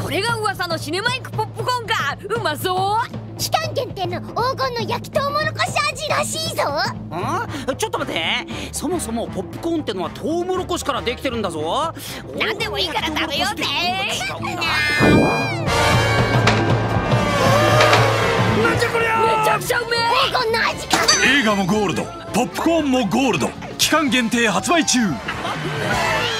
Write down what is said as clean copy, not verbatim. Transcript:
これが噂のシネマイクポップコーンか。うまそう。 期間限定の黄金の焼きとうもろこし味らしいぞ。 ちょっと待って、そもそもポップコーンってのはトウモロコシからできてるんだぞ。 何でもいいから食べようぜ。 なんじゃこりゃ。 めちゃくちゃうめえ。 黄金の味か。 映画もゴールド、ポップコーンもゴールド、期間限定発売中。